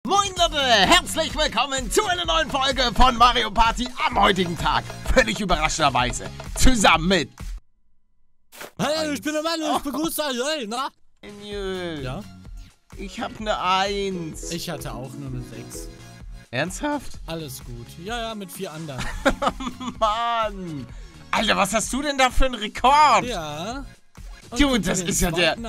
Moin Leute, herzlich willkommen zu einer neuen Folge von Mario Party am heutigen Tag. Völlig überraschenderweise. Zusammen mit... Hey, ich bin der Mann, ich begrüße euch, hey, na? Daniel. Ja? Ich hab eine 1. Ich hatte auch nur eine 6. Ernsthaft? Alles gut. Ja, mit 4 anderen. Mann. Alter, was hast du denn da für einen Rekord? Ja. Und Dude, das ist ja der...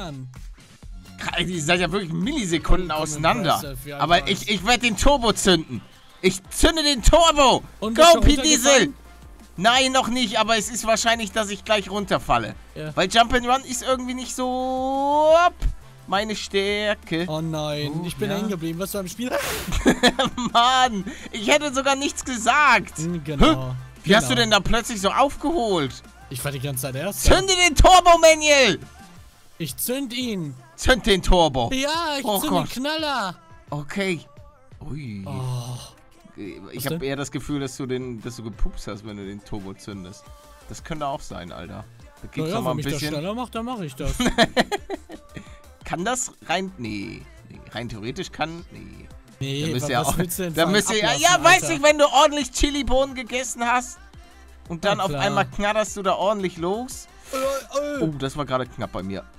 Die seid ja wirklich Millisekunden auseinander. Aber ich werde den Turbo zünden. Ich zünde den Turbo. Und Go, P. Diesel. Nein, noch nicht, aber es ist wahrscheinlich, dass ich gleich runterfalle. Ja. Weil Jump'n'Run ist irgendwie nicht so meine Stärke. Oh nein, ich bin hängen geblieben. Was war im Spiel? Mann, ich hätte sogar nichts gesagt. Genau. Wie hast du denn da plötzlich so aufgeholt? Ich war die ganze Zeit erst. Zünde den Turbo, Manuel. Ich zünd ihn. Zünd den Turbo. Ja, ich zünd den Knaller. Okay. Ui. Oh. Ich habe eher das Gefühl, dass du gepupst hast, wenn du den Turbo zündest. Das könnte auch sein, Alter. Da gibt's noch mal ein bisschen. Wenn mich das schneller macht, dann mache ich das. Kann das rein? Nee. Rein theoretisch kann. Nee. Nee, was willst du denn da müsst ihr ja, weiß ich, wenn du ordentlich Chili-Bohnen gegessen hast und dann auf einmal knatterst du da ordentlich los. Oh, das war gerade knapp bei mir.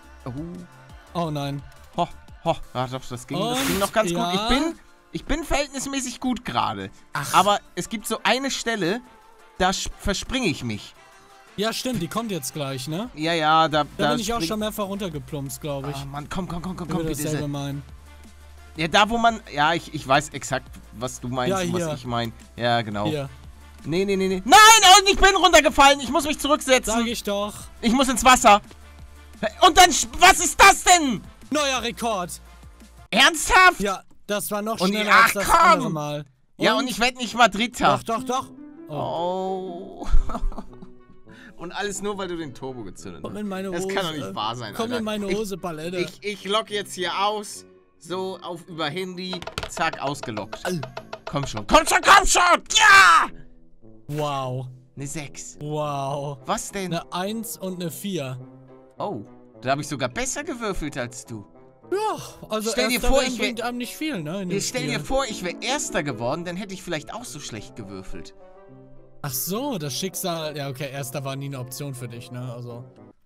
Oh nein. Ja, doch, das ging noch ganz gut. Ich bin verhältnismäßig gut gerade. Aber es gibt so eine Stelle, da verspringe ich mich. Ja, stimmt, die kommt jetzt gleich, ne? Ja, da bin ich auch schon mehrfach runtergeplumpst, glaube ich. Oh Mann, komm, bitte. Meinen. Ja, da wo man... Ja, ich weiß exakt, was du meinst und was ich meine. Ja, genau. Hier. Nee. Nein, und ich bin runtergefallen. Ich muss mich zurücksetzen. Sag ich doch. Ich muss ins Wasser. Und dann... Was ist das denn? Neuer Rekord. Ernsthaft? Ja, das war noch schneller als das andere Mal. Und ich werde nicht mal Dritter. Doch. Oh. Und alles nur, weil du den Turbo gezündet hast. Komm in meine Hose. Das kann doch nicht wahr sein, Komm Alter. in meine Hose, Palette. Ich logge jetzt hier aus. So, über Handy. Zack, ausgeloggt. Komm schon. Ja! Wow. Eine 6. Wow. Was denn? Eine 1 und eine 4. Oh, da habe ich sogar besser gewürfelt als du. Ja, also stell dir vor, bringt einem nicht viel, ne? Stell dir vor, ich wäre Erster geworden, dann hätte ich vielleicht auch so schlecht gewürfelt. Ach so, das Schicksal... Ja, okay, Erster war nie eine Option für dich, ne? Also...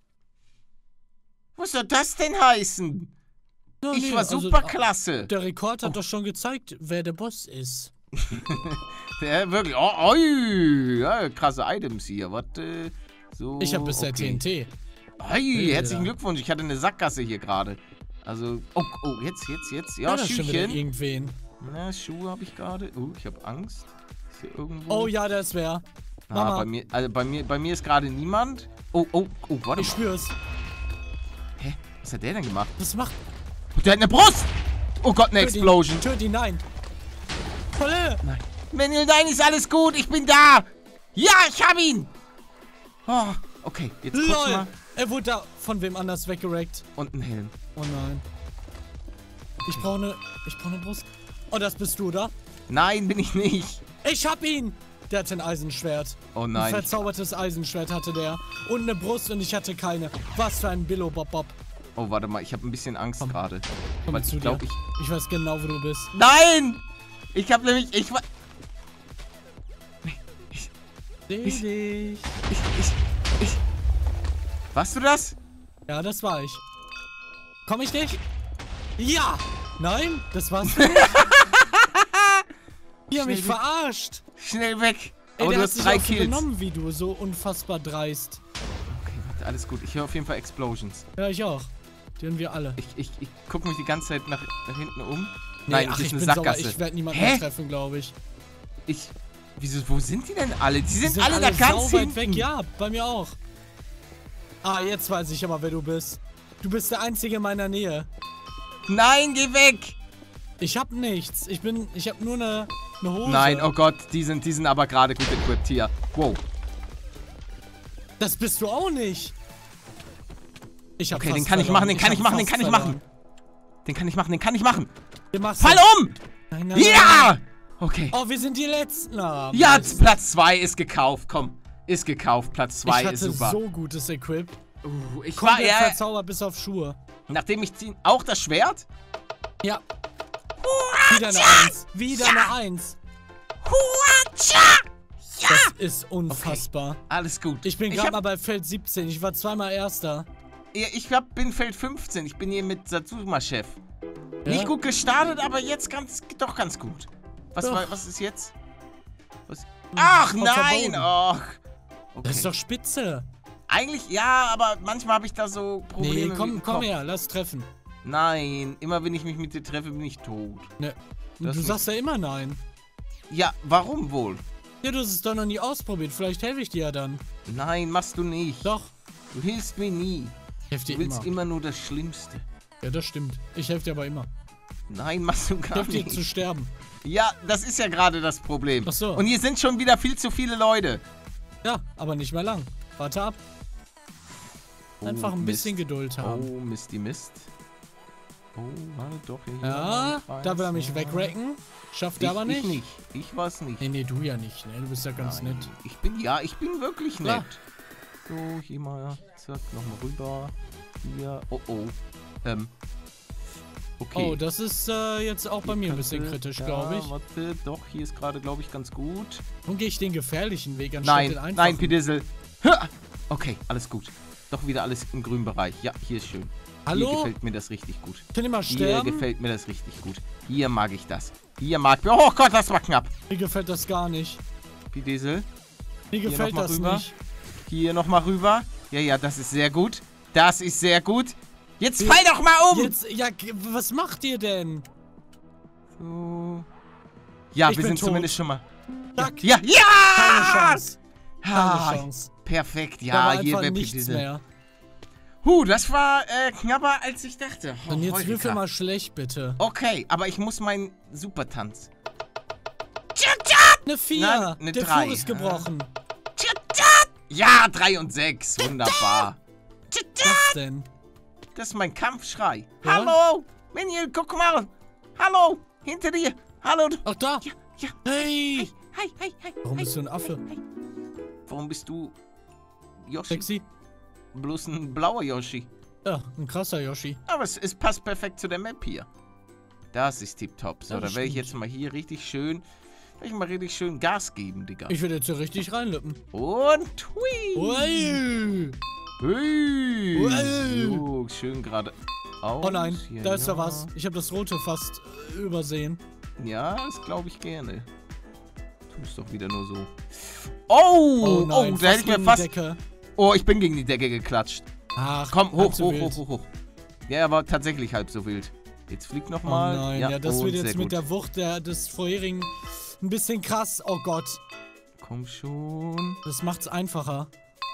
Was soll das denn heißen? Ja, ich war super klasse. Der Rekord hat doch schon gezeigt, wer der Boss ist. Ja, wirklich. Oh, ja, krasse Items hier. Warte. So. Ich habe bisher TNT. Herzlichen Glückwunsch. Ich hatte eine Sackgasse hier gerade. Also. Oh, jetzt. Ja, das Schüchen. Schon irgendwen. Na, Schuhe habe ich gerade. Ich habe Angst. Ist hier irgendwo. Oh ja, das wäre. Mama. Bei mir ist gerade niemand. Oh, warte mal. Ich spür's. Hä? Was hat der denn gemacht? Was macht? Der hat eine Brust! Oh Gott, eine Explosion. Töt ihn, nein. Volle. Nein. Manuel, nein, ist alles gut. Ich bin da. Ja, ich hab ihn. Oh, okay. Jetzt kurz mal. Er wurde da von wem anders weggerackt. Und ein Helm. Oh nein. Ich brauche eine Brust. Oh, das bist du, oder? Nein, bin ich nicht. Ich hab ihn. Der hatte ein Eisenschwert. Oh nein. Ein verzaubertes Eisenschwert hatte der. Und eine Brust und ich hatte keine. Was für ein Billo-Bob-Bob. Oh, warte mal, ich habe ein bisschen Angst gerade. Komm zu dir. Ich weiß genau, wo du bist. Nein! Ich habe nämlich... Warst du das? Ja, das war ich. Komm ich nicht? Ja! Nein, das warst du nicht. Die haben mich verarscht. Schnell weg. Ey, aber der du hat hast sich 3 auch so Kills. genommen wie du, so unfassbar dreist. Okay, warte, alles gut. Ich höre auf jeden Fall Explosions. Ja, ich auch. Die hören wir alle. Ich gucke mich die ganze Zeit nach hinten um. Nee, nein, das ist eine Sackgasse. Ich werde niemanden mehr treffen, glaube ich. Wieso, wo sind die denn alle? Die sind alle da ganz hinten. Weit weg. Ja, bei mir auch. Jetzt weiß ich aber, wer du bist. Du bist der Einzige in meiner Nähe. Nein, geh weg! Ich hab nichts. Ich hab nur eine Hose. Nein, oh Gott, die sind aber gerade gut equipped hier. Wow. Das bist du auch nicht. Okay, den kann ich machen. Fall um! Nein. Ja! Okay. Oh, wir sind die Letzten. Ja, Platz 2 ist gekauft. Komm, ist gekauft. Platz 2 ist super. Ich hatte so gutes Equip. Ich war verzaubert bis auf Schuhe. Nachdem ich ziehe... Auch das Schwert? Ja. Wieder eine 1. Wieder eine 1. Ja. Das ist unfassbar. Okay. Alles gut. Ich bin gerade mal bei Feld 17. Ich war zweimal Erster. Ja, bin Feld 15. Ich bin hier mit Satsuma-Chef. Ja? Nicht gut gestartet, aber jetzt doch ganz gut. Was ist jetzt? Ach nein! Ach. Okay. Das ist doch spitze. Eigentlich ja, aber manchmal habe ich da so Probleme. Nee, komm her, lass treffen. Nein, immer wenn ich mich mit dir treffe, bin ich tot. Ne. Du sagst ja immer nein. Ja, warum wohl? Ja, du hast es doch noch nie ausprobiert. Vielleicht helfe ich dir ja dann. Nein, machst du nicht. Doch. Du hilfst mir nie. Ich helfe dir Du willst immer nur das Schlimmste. Ja, das stimmt. Ich helfe dir aber immer. Nein, machst du gar Ich helfe dir nicht. zu sterben. Ja, das ist ja gerade das Problem. Ach so. Und hier sind schon wieder viel zu viele Leute. Ja, aber nicht mehr lang. Warte ab. Einfach ein bisschen Geduld haben. Oh, Misty Mist. Oh, warte doch. Hier Ja, da will er mich wegracken. Schafft er aber nicht. Ich nicht. Ich war's nicht. Nee, du ja nicht. Ne? Du bist ja ganz nett. Ich bin wirklich nett. Klar. So, hier mal, zack, nochmal rüber. Hier, oh. Okay. Oh, das ist jetzt auch bei mir ein bisschen kritisch, glaube ich. Warte, doch, hier ist gerade, glaube ich, ganz gut. Nun gehe ich den gefährlichen Weg anstatt den einfachen. Nein, Pidissel. Okay, alles gut. Doch wieder alles im grünen Bereich. Ja, hier ist schön. Hallo? Hier gefällt mir das richtig gut. Kann ich mal Hier sterben? gefällt mir das richtig gut. Hier mag ich das. Oh Gott, das war knapp. Mir gefällt das gar nicht. Pidissel. Mir gefällt das rüber. nicht. Hier nochmal rüber. Ja, das ist sehr gut. Das ist sehr gut. Jetzt fall doch mal um! Jetzt, ja, was macht ihr denn? So. Ja, Ich wir bin sind tot. zumindest schon mal. Zack. Ja! Keine Chance. Keine Chance. Perfekt, Da ja, war hier einfach wäre nichts Pidissel. mehr. Das war knapper, als ich dachte. Oh, Und jetzt Heureka. würfel mal schlecht, bitte. Okay, aber ich muss meinen Supertanz. Eine 4. Nein, eine Der 3. Flug ist gebrochen. Ja, 3 und 6. Wunderbar. Was denn? Das ist mein Kampfschrei. Ja? Hallo! Minion, guck mal! Hallo! Hinter dir! Hallo! Ach, da! Ja. Hey! Hi. Warum bist du ein Affe? Warum bist du Yoshi? Sexy? Bloß ein blauer Yoshi. Ja, ein krasser Yoshi. Aber es passt perfekt zu der Map hier. Das ist tipptopp. So, Ja, da das werde ich stimmt. jetzt mal hier richtig schön Gas geben, Digga. Ich werde jetzt hier richtig reinlippen. Und hui! Ui. Hui! Ui. So, schön gerade. Oh nein, Hier, da ist ja. da was. Ich habe das Rote fast übersehen. Ja, das glaube ich gerne. Tu es doch wieder nur so. Oh, nein, da hätte ich mir gegen die fast... Decke. Oh, ich bin gegen die Decke geklatscht. Ach, Komm, halb hoch. so wild. Ja, er war tatsächlich halb so wild. Jetzt fliegt Oh nochmal. nein, ja, das und wird jetzt sehr mit gut. der Wucht des vorherigen ein bisschen krass. Oh Gott, Komm schon. das macht's einfacher.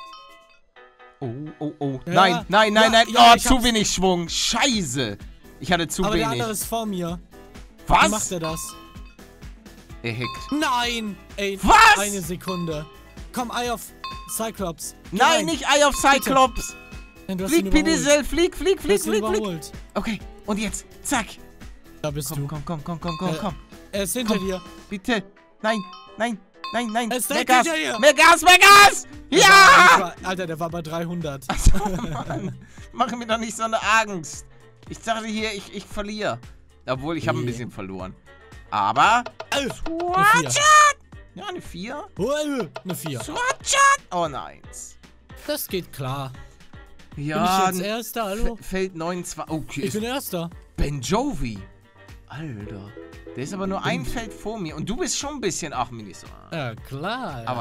Oh. Ja, Nein. ja, Oh, ich zu hab's. wenig Schwung. Scheiße. Ich hatte zu Aber der wenig. andere ist vor mir. Wie Was? macht er das? Er hackt. Nein! Ey, Was? eine Sekunde. Komm, Eye of Cyclops. Geh Nein, rein. nicht Eye of Cyclops. Nein, du hast ihn Flieg, überholt. Pidissel. Flieg. Du hast ihn überholt. Okay, und jetzt. Zack. Da bist du. Komm. Er ist hinter Komm. dir. Bitte. Nein. Er ist Mehr direkt Gas. hinter dir. Mehr Gas. Ja! Alter, der war bei 300. Oh Mann. Mach mir doch nicht so eine Angst. Ich dachte hier, ich verliere. Obwohl, ich habe ein Nee. bisschen verloren. Aber... Eine 4. Ja, eine 4. Eine 4. Oh, nein. Das geht klar. Ja, Bin ich jetzt Erster, hallo? Feld 29. Okay, Ich bin Erster. Ben Jovi. Alter. Der ist aber nur ein Feld vor mir. Und du bist schon ein bisschen... Ach, Minis. Ja, klar. Ja. Aber...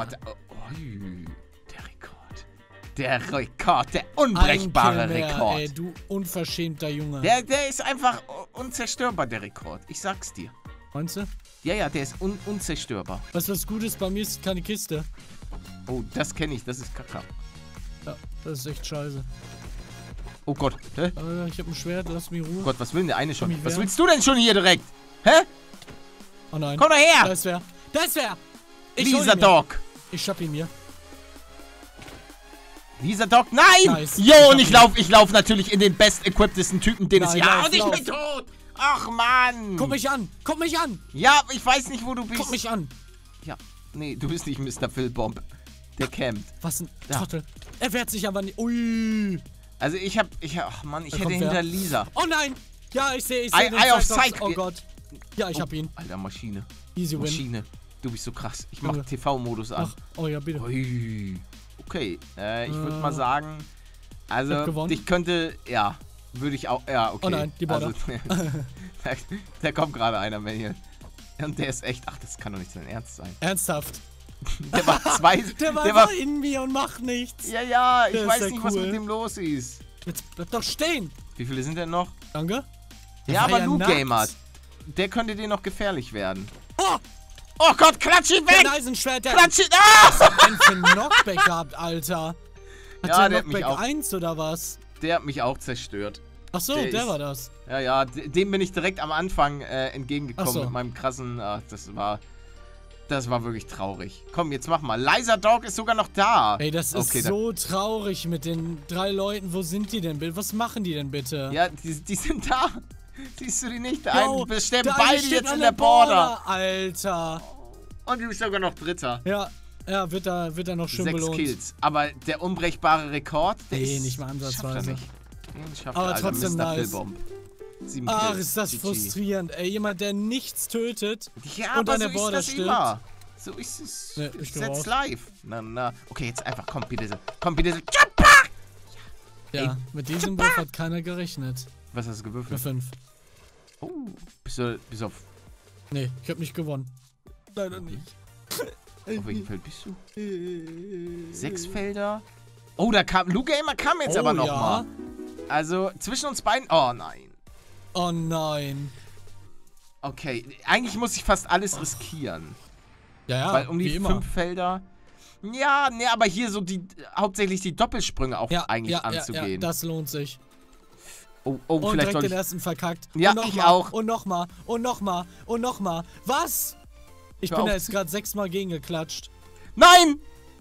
Der Rekord. Der unbrechbare Ein Kill mehr, Rekord. Ey, du unverschämter Junge. Der ist einfach unzerstörbar, der Rekord. Ich sag's dir. Meinst du? Ja, der ist unzerstörbar. Was gut ist, bei mir ist keine Kiste. Oh, das kenne ich. Das ist Kaka. Ja, das ist echt scheiße. Oh Gott. Hä? Ich hab ein Schwert, lass mich in Ruhe. Oh Gott, was will denn der eine schon? Mich Was wehren. willst du denn schon hier direkt? Hä? Oh nein. Komm doch Da her! ist wer. Da ist wer! Ich hol Lisa ihn mir. Dog. Ich schapp ihn mir. Lisa Dog, nein! Nice. Jo, und Ich ich lauf natürlich in den best-equiptesten Typen, den es Nein, hier... lauf, Und ich lauf. bin tot! Ach, Mann! Guck mich an! Guck mich an! Ja, ich weiß nicht, wo du bist. Guck mich an! Ja, nee, du bist nicht Mr. Phil Bomb. Der campt. Was ein Ja. Trottel. Er wehrt sich aber nicht. Ui. Also ach Mann, ich Da hätte kommt hinter wer. Lisa. Oh nein! Ja, ich sehe Eye den of Cyclops. Sight. Oh Gott. Ja, ich hab ihn. Alter, Maschine. Easy win. Maschine. Du bist so krass. Ich mach TV-Modus an. Ach, oh ja, bitte. Ui. Okay, ich würde mal sagen, Ich also hab gewonnen. ich könnte, ja, würde ich auch, ja, okay. Oh nein, die Border. Also, da kommt gerade einer, Manuel. Und der ist echt, ach, das kann doch nicht sein Ernst sein. Ernsthaft? Der war zwei, der war in mir und macht nichts. Ja, ich Der ist weiß ja nicht, was cool. mit dem los ist. Jetzt bleib doch stehen. Wie viele sind denn noch? Danke. Ja, aber Lu Gamer, der könnte dir noch gefährlich werden. Oh Gott, klatsch ihn weg! Der Eisenschwert, der Klatsch ihn, ah! hat einen für Knockback gehabt, Alter. Hat Ja, der der hat mich Knockback auch- 1 oder was? Der hat mich auch zerstört. Ach so, Der der ist- war das. Ja, dem bin ich direkt am Anfang entgegengekommen Ach so. mit meinem krassen, das war wirklich traurig. Komm, jetzt mach mal. Liza Dog ist sogar noch da. Ey, das ist Okay, so traurig mit den 3 Leuten. Wo sind die denn? Was machen die denn bitte? Ja, die sind da. Siehst du die nicht? Yo, Wir sterben der eine beide steht jetzt an in der der Border. Alter. Und du bist sogar noch Dritter. Ja, wird da noch schön 6 belohnt. Kills. Aber der unbrechbare Rekord, der Nee, ist... nicht mal ansatzweise. Schafft er nicht. Den schafft Aber er, Alter, trotzdem Mr. nice. Philbomb. 7 Ach, Kills. ist das GG. frustrierend. Ey, jemand, der nichts tötet Ja, und aber an der so Border ist das stirbt. immer. So ist es. Nee, ich bin That's raus. live. Na. Okay, jetzt einfach. Komm, bitte. Jumper! Ja, Ey, mit diesem Wurf hat keiner gerechnet. Was hast du Eine gewürfelt? 5. Oh, bist du auf Nee, ich hab nicht gewonnen. Leider nicht. welchem Feld bist du? 6 Felder. Oh, da kam... Lu Gamer kam jetzt Oh, aber noch ja. mal. Also, zwischen uns beiden... Oh, nein. Oh nein. Okay, eigentlich muss ich fast alles riskieren. Ja, Weil um wie die immer. 5 Felder... Ja, ne, aber hier so hauptsächlich die Doppelsprünge auch eigentlich anzugehen. Ja, das lohnt sich. Oh, Und vielleicht direkt soll den ich... ersten verkackt. Ja, und noch ich mal, auch. Und nochmal. Und nochmal. Und nochmal. Was? Ich Hör bin auf. da jetzt gerade 6-mal gegengeklatscht. Nein!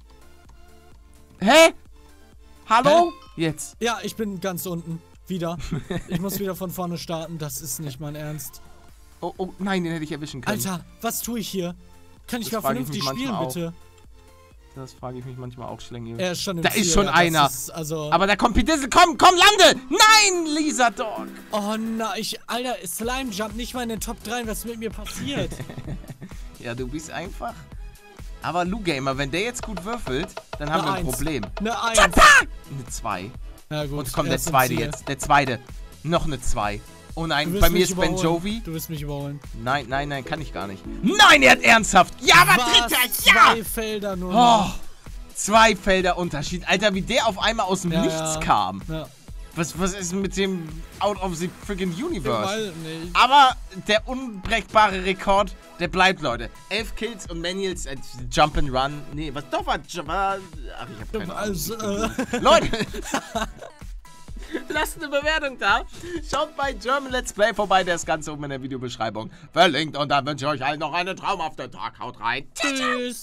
Hä? Hallo? Jetzt. Ja, ich bin ganz unten. Wieder. Ich muss wieder von vorne starten. Das ist nicht mein Ernst. Oh, nein, den hätte ich erwischen können. Alter, was tue ich hier? Kann ich Das mal frage ich vernünftig mich spielen, manchmal bitte? Das frage ich mich manchmal auch, Schlingel. Er ist schon im Da ist Ziel, schon ja, einer. das ist, also, Aber da kommt Pidissel. Komm, lande! Nein, Lisa Dog! oh nein, Alter, Slime Jump nicht mal in den Top 3. Was ist mit mir passiert? Ja, du bist einfach... Aber Lu Gamer, wenn der jetzt gut würfelt, dann haben wir ein 1. Problem. Eine 1. Eine 2. Ja gut, Und kommt der er ist im zweite Ziel. jetzt. Der zweite. Noch eine 2. Oh Du nein, wirst bei mir mich ist Ben überholen. Jovi. Du wirst mich überholen. Nein, kann ich gar nicht. Nein, er hat ernsthaft. Ja, aber Dritter, ja! 2 Felder nur Oh, noch. 2 Felder Unterschied. Alter, wie der auf einmal aus dem Ja, Nichts ja. kam. Ja. Was ist mit dem Out of the freaking Ich Universe? weiß nicht. Aber der unbrechbare Rekord, der bleibt, Leute. 11 Kills und Manuels Jump and Run. Nee, was doch war... Ach, ich hab keine Ahnung. Also, Leute, lasst eine Bewertung da. Schaut bei German Let's Play vorbei, der ist ganz oben in der Videobeschreibung verlinkt. Und dann wünsche ich euch allen noch einen traumhaften Tag. Haut rein. tschüss.